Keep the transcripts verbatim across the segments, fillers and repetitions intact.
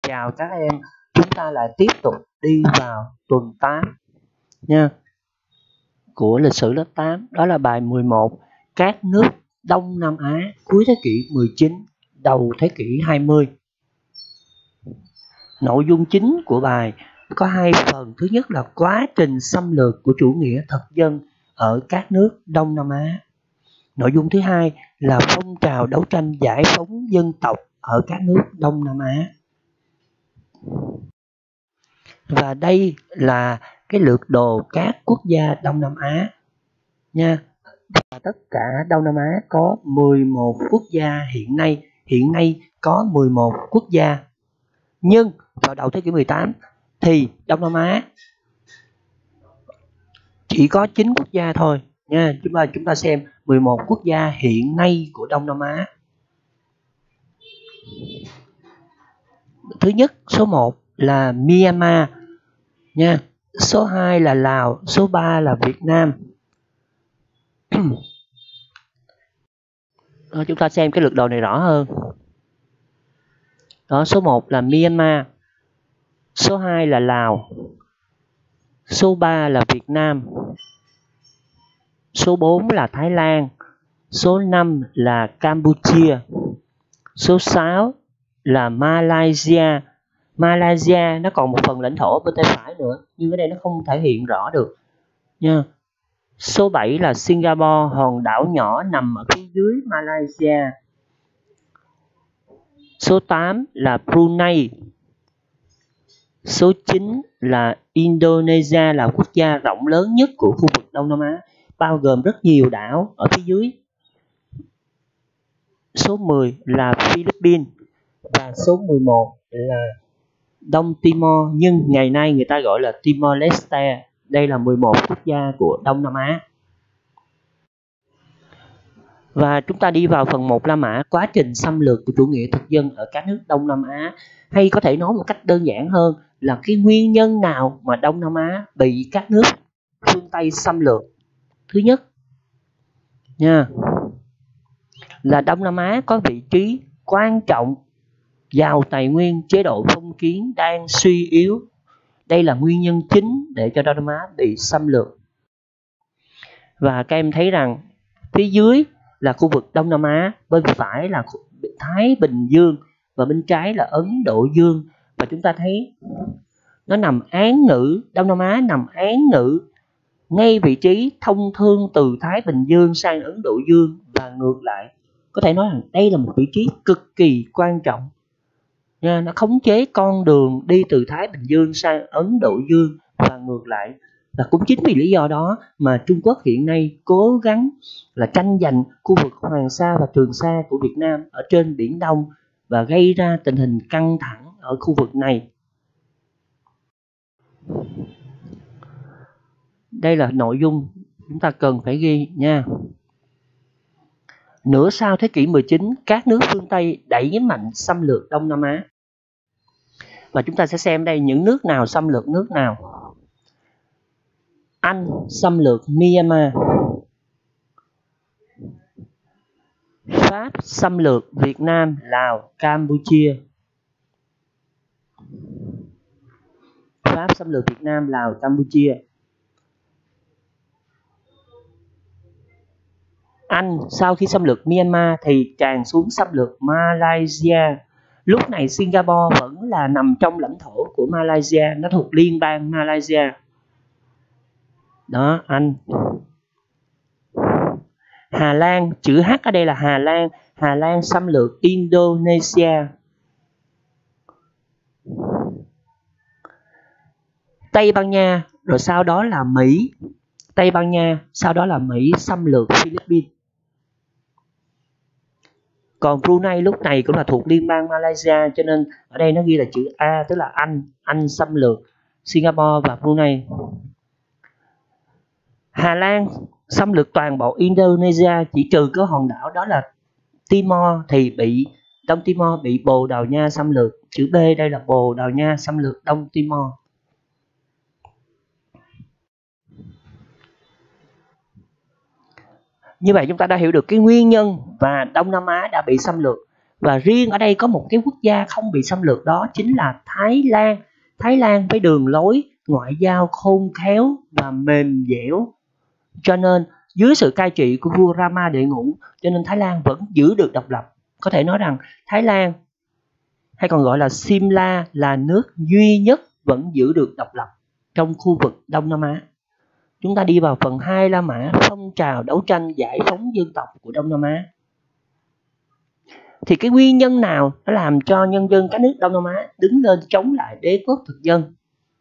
chào các em. Chúng ta lại tiếp tục đi vào tuần tám nha, của lịch sử lớp tám. Đó là bài mười một, các nước Đông Nam Á cuối thế kỷ mười chín, đầu thế kỷ hai mươi. Nội dung chính của bài có hai phần. Thứ nhất là quá trình xâm lược của chủ nghĩa thực dân ở các nước Đông Nam Á. Nội dung thứ hai là phong trào đấu tranh giải phóng dân tộc ở các nước Đông Nam Á. Và đây là cái lược đồ các quốc gia Đông Nam Á nha. Và tất cả Đông Nam Á có mười một quốc gia hiện nay. Hiện nay có mười một quốc gia. Nhưng vào đầu thế kỷ mười tám thì Đông Nam Á chỉ có chín quốc gia thôi nha. Chúng ta chúng ta xem mười một quốc gia hiện nay của Đông Nam Á. Thứ nhất, số một là Myanmar nha. Số hai là Lào, số ba là Việt Nam. Đó, chúng ta xem cái lược đồ này rõ hơn. Đó, số một là Myanmar, số hai là Lào, số ba là Việt Nam, số bốn là Thái Lan, số năm là Campuchia, số sáu là Malaysia. Malaysia nó còn một phần lãnh thổ bên tay phải nữa, nhưng ở đây nó không thể hiện rõ được nha. Số bảy là Singapore, hòn đảo nhỏ nằm ở phía dưới Malaysia. Số tám là Brunei. Số chín là Indonesia, là quốc gia rộng lớn nhất của khu vực Đông Nam Á, bao gồm rất nhiều đảo ở phía dưới. Số mười là Philippines. Và số mười một là Đông Timor, nhưng ngày nay người ta gọi là Timor Leste. Đây là mười một quốc gia của Đông Nam Á. Và chúng ta đi vào phần một La Mã, quá trình xâm lược của chủ nghĩa thực dân ở các nước Đông Nam Á. Hay có thể nói một cách đơn giản hơn là cái nguyên nhân nào mà Đông Nam Á bị các nước phương Tây xâm lược. Thứ nhất nha, là Đông Nam Á có vị trí quan trọng, giàu tài nguyên, chế độ phong kiến đang suy yếu. Đây là nguyên nhân chính để cho Đông Nam Á bị xâm lược. Và các em thấy rằng phía dưới là khu vực Đông Nam Á, bên phải là Thái Bình Dương và bên trái là Ấn Độ Dương. Và chúng ta thấy nó nằm án ngữ, Đông Nam Á nằm án ngữ ngay vị trí thông thương từ Thái Bình Dương sang Ấn Độ Dương và ngược lại. Có thể nói rằng đây là một vị trí cực kỳ quan trọng nha. Nó khống chế con đường đi từ Thái Bình Dương sang Ấn Độ Dương và ngược lại. Và cũng chính vì lý do đó mà Trung Quốc hiện nay cố gắng là tranh giành khu vực Hoàng Sa và Trường Sa của Việt Nam ở trên Biển Đông và gây ra tình hình căng thẳng ở khu vực này. Đây là nội dung chúng ta cần phải ghi nha. Nửa sau thế kỷ mười chín, các nước phương Tây đẩy mạnh xâm lược Đông Nam Á. Và chúng ta sẽ xem đây những nước nào xâm lược nước nào. Anh xâm lược Myanmar. Pháp xâm lược Việt Nam, Lào, Campuchia. Pháp xâm lược Việt Nam, Lào, Campuchia. Anh sau khi xâm lược Myanmar thì tràn xuống xâm lược Malaysia. Lúc này Singapore vẫn là nằm trong lãnh thổ của Malaysia, nó thuộc liên bang Malaysia. Đó, Anh. Hà Lan, chữ H ở đây là Hà Lan. Hà Lan xâm lược Indonesia. Tây Ban Nha, rồi sau đó là Mỹ. Tây Ban Nha, sau đó là Mỹ xâm lược Philippines. Còn Brunei lúc này cũng là thuộc liên bang Malaysia, cho nên ở đây nó ghi là chữ A, tức là Anh. Anh xâm lược Singapore và Brunei. Hà Lan xâm lược toàn bộ Indonesia, chỉ trừ cái hòn đảo đó là Timor thì bị Đông Timor bị Bồ Đào Nha xâm lược. Chữ B đây là Bồ Đào Nha xâm lược Đông Timor. Như vậy chúng ta đã hiểu được cái nguyên nhân và Đông Nam Á đã bị xâm lược. Và riêng ở đây có một cái quốc gia không bị xâm lược, đó chính là Thái Lan. Thái Lan với đường lối ngoại giao khôn khéo và mềm dẻo, cho nên dưới sự cai trị của vua Rama Đệ Ngũ, cho nên Thái Lan vẫn giữ được độc lập. Có thể nói rằng Thái Lan hay còn gọi là Simla là nước duy nhất vẫn giữ được độc lập trong khu vực Đông Nam Á. Chúng ta đi vào phần hai, La Mã, phong trào đấu tranh giải phóng dân tộc của Đông Nam Á. Thì cái nguyên nhân nào nó làm cho nhân dân các nước Đông Nam Á đứng lên chống lại đế quốc thực dân?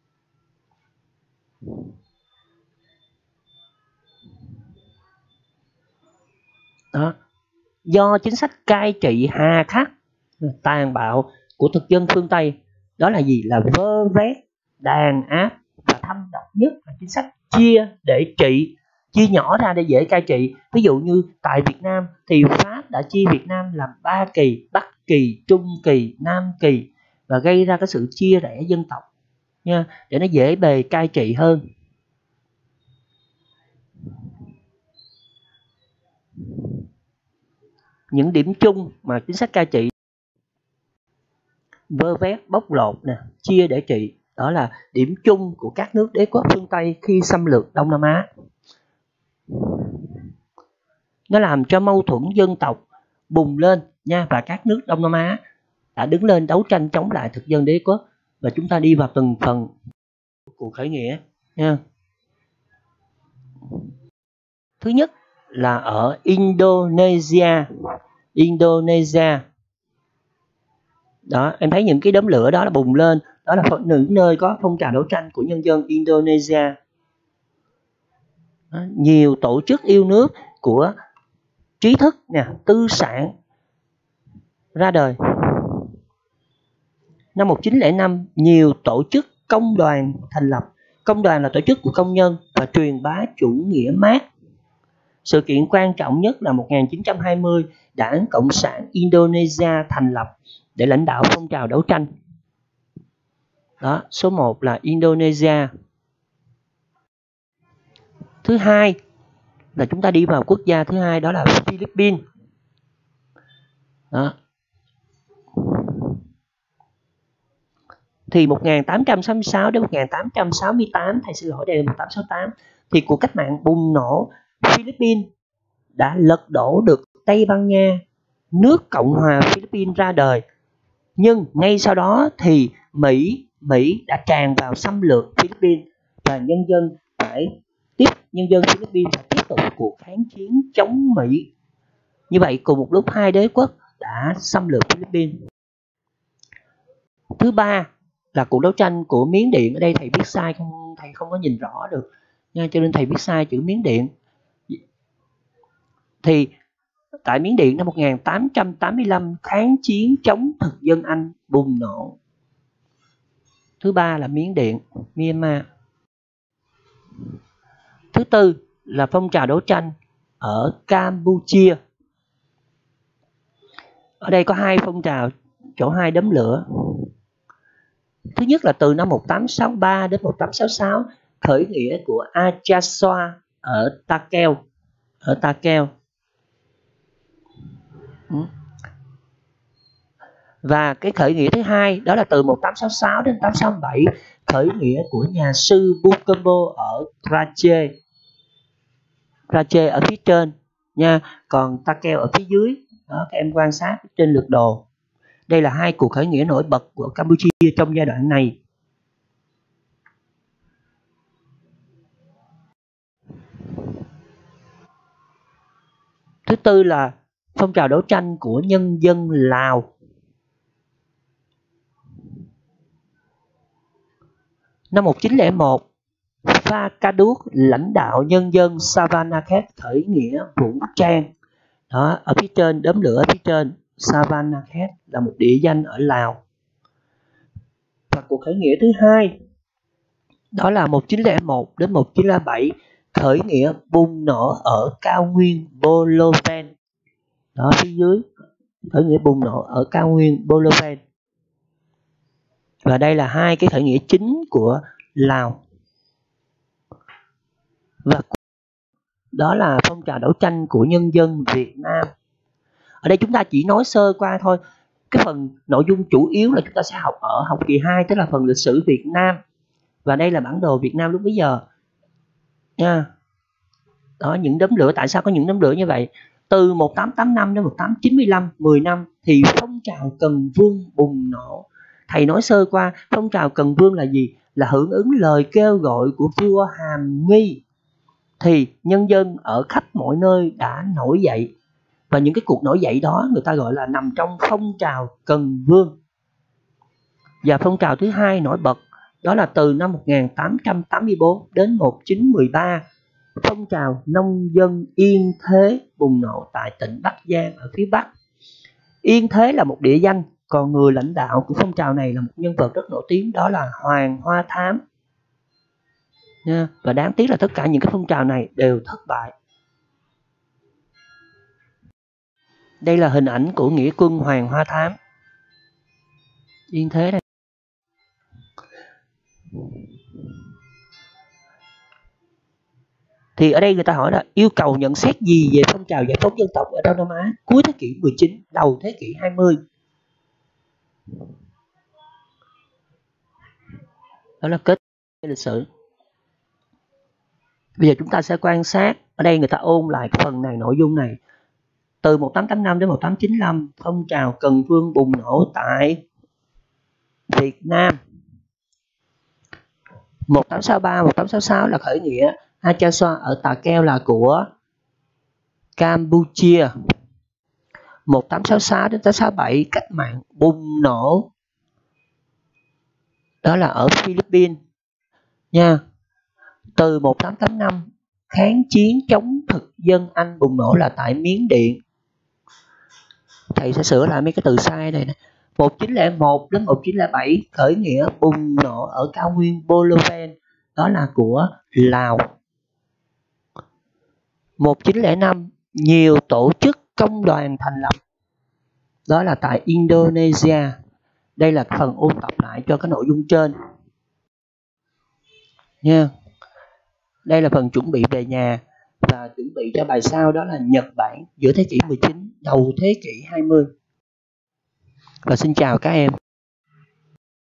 Đó. Do chính sách cai trị hà khắc, tàn bạo của thực dân phương Tây. Đó là gì? Là vơ vét, đàn áp và thâm độc nhất là chính sách chia để trị, chia nhỏ ra để dễ cai trị. Ví dụ như tại Việt Nam thì Pháp đã chia Việt Nam làm ba kỳ: Bắc kỳ, Trung kỳ, Nam kỳ, và gây ra cái sự chia rẽ dân tộc nha, để nó dễ bề cai trị hơn. Những điểm chung mà chính sách cai trị vơ vét, bóc lột nè, chia để trị, đó là điểm chung của các nước đế quốc phương Tây khi xâm lược Đông Nam Á. Nó làm cho mâu thuẫn dân tộc bùng lên nha, và các nước Đông Nam Á đã đứng lên đấu tranh chống lại thực dân đế quốc. Và chúng ta đi vào từng phần cuộc khởi nghĩa nha. Thứ nhất là ở Indonesia. Indonesia. Đó, em thấy những cái đốm lửa đó là bùng lên, đó là những nơi có phong trào đấu tranh của nhân dân Indonesia. Đó, nhiều tổ chức yêu nước của trí thức nè, tư sản ra đời. Năm một nghìn chín trăm lẻ năm, nhiều tổ chức công đoàn thành lập. Công đoàn là tổ chức của công nhân và truyền bá chủ nghĩa Mác. Sự kiện quan trọng nhất là một nghìn chín trăm hai mươi, Đảng Cộng sản Indonesia thành lập để lãnh đạo phong trào đấu tranh. Đó, số một là Indonesia. Thứ hai là chúng ta đi vào quốc gia thứ hai, đó là Philippines. Đó. Thì một nghìn tám trăm sáu mươi sáu đến một nghìn tám trăm sáu mươi tám, thầy xin lỗi, đây là một nghìn tám trăm sáu mươi tám, thì cuộc cách mạng bùng nổ, Philippines đã lật đổ được Tây Ban Nha, nước Cộng hòa Philippines ra đời. Nhưng ngay sau đó thì Mỹ Mỹ đã tràn vào xâm lược Philippines, và nhân dân phải tiếp nhân dân Philippines phải tiếp tục cuộc kháng chiến chống Mỹ. Như vậy cùng một lúc hai đế quốc đã xâm lược Philippines. Thứ ba là cuộc đấu tranh của Miến Điện. Ở đây thầy viết sai, không thầy không có nhìn rõ được nha, cho nên thầy viết sai chữ Miến Điện. Thì tại Miến Điện năm một nghìn tám trăm tám mươi lăm, kháng chiến chống thực dân Anh bùng nổ. Thứ ba là Miến Điện, Myanmar. Thứ tư là phong trào đấu tranh ở Campuchia. Ở đây có hai phong trào, chỗ hai đốm lửa. Thứ nhất là từ năm một nghìn tám trăm sáu mươi ba đến một nghìn tám trăm sáu mươi sáu, khởi nghĩa của Achasua ở Takeo, ở Takeo. Và cái khởi nghĩa thứ hai đó là từ một nghìn tám trăm sáu mươi sáu đến một nghìn tám trăm sáu mươi bảy, khởi nghĩa của nhà sư Bukombo ở Aceh. Aceh ở phía trên nha, còn Takeo ở phía dưới. Đó, các em quan sát trên lược đồ. Đây là hai cuộc khởi nghĩa nổi bật của Campuchia trong giai đoạn này. Thứ tư là phong trào đấu tranh của nhân dân Lào. Năm một nghìn chín trăm lẻ một, Pha Ca Đuốc lãnh đạo nhân dân Savanakhet khởi nghĩa vũ trang. Đó, ở phía trên, đốm lửa ở phía trên, Savanakhet là một địa danh ở Lào. Và cuộc khởi nghĩa thứ hai đó là một nghìn chín trăm lẻ một đến một nghìn chín trăm lẻ bảy, khởi nghĩa bùng nổ ở cao nguyên Boloven. Đó, phía dưới, khởi nghĩa bùng nổ ở cao nguyên Boloven. Và đây là hai cái khởi nghĩa chính của Lào. Và đó là phong trào đấu tranh của nhân dân Việt Nam. Ở Ở đây chúng ta chỉ nói sơ qua thôi. Cái phần nội dung chủ yếu là chúng ta sẽ học ở học kỳ hai, tức là phần lịch sử Việt Nam. Và đây là bản đồ Việt Nam lúc bấy giờ nha. Đó, những đốm lửa, tại sao có những đốm lửa như vậy? Từ một nghìn tám trăm tám mươi lăm đến một nghìn tám trăm chín mươi lăm, mười năm thì phong trào Cần Vương bùng nổ. Thầy nói sơ qua, phong trào Cần Vương là gì? Là hưởng ứng lời kêu gọi của vua Hàm Nghi. Thì nhân dân ở khắp mọi nơi đã nổi dậy. Và những cái cuộc nổi dậy đó người ta gọi là nằm trong phong trào Cần Vương. Và phong trào thứ hai nổi bật đó là từ năm một nghìn tám trăm tám mươi tư đến một nghìn chín trăm mười ba, phong trào nông dân Yên Thế bùng nổ tại tỉnh Bắc Giang ở phía Bắc. Yên Thế là một địa danh, còn người lãnh đạo của phong trào này là một nhân vật rất nổi tiếng, đó là Hoàng Hoa Thám. Và đáng tiếc là tất cả những cái phong trào này đều thất bại. Đây là hình ảnh của nghĩa quân Hoàng Hoa Thám. Yên Thế đây. Thì ở đây người ta hỏi là yêu cầu nhận xét gì về phong trào giải phóng dân tộc ở Đông Nam Á cuối thế kỷ mười chín, đầu thế kỷ hai mươi. Đó là kết lịch sử. Bây giờ chúng ta sẽ quan sát, ở đây người ta ôn lại cái phần này, nội dung này. Từ một nghìn tám trăm tám mươi lăm đến một nghìn tám trăm chín mươi lăm, phong trào Cần Vương bùng nổ tại Việt Nam. một nghìn tám trăm sáu mươi ba, một nghìn tám trăm sáu mươi sáu là khởi nghĩa Achasoa ở Tà Keo là của Campuchia. một nghìn tám trăm sáu mươi sáu đến một nghìn tám trăm sáu mươi bảy cách mạng bùng nổ, đó là ở Philippines nha. Từ một nghìn tám trăm tám mươi lăm kháng chiến chống thực dân Anh bùng nổ là tại Miến Điện. Thầy sẽ sửa lại mấy cái từ sai này nè. một nghìn chín trăm lẻ một đến một nghìn chín trăm lẻ bảy khởi nghĩa bùng nổ ở cao nguyên Boloven, đó là của Lào. một nghìn chín trăm lẻ năm nhiều tổ chức công đoàn thành lập, đó là tại Indonesia. Đây là phần ôn tập lại cho cái nội dung trên nha. Đây là phần chuẩn bị về nhà và chuẩn bị cho bài sau, đó là Nhật Bản giữa thế kỷ mười chín, đầu thế kỷ hai mươi. Và xin chào các em.